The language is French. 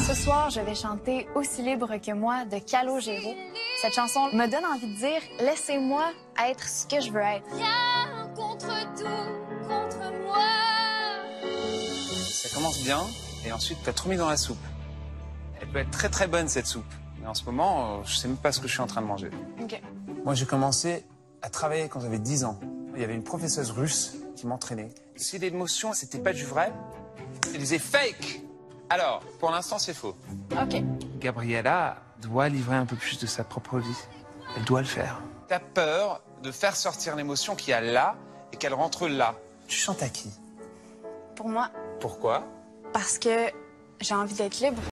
Ce soir, je vais chanter Aussi libre que moi de Calogero. Cette chanson me donne envie de dire « Laissez-moi être ce que je veux être ». Rien contre tout, contre moi. Ça commence bien, et ensuite t'as tout mis dans la soupe. Elle peut être très très bonne cette soupe, mais en ce moment, je sais même pas ce que je suis en train de manger. Ok. Moi j'ai commencé à travailler quand j'avais 10 ans. Il y avait une professeuse russe qui m'entraînait. Si l'émotion c'était pas du vrai, elle disait fake. Alors, pour l'instant c'est faux. Ok. Gabriella doit livrer un peu plus de sa propre vie. Elle doit le faire. T'as peur de faire sortir l'émotion qu'il y a là et qu'elle rentre là. Tu chantes à qui? Pour moi, Pourquoi? parce que j'ai envie d'être libre.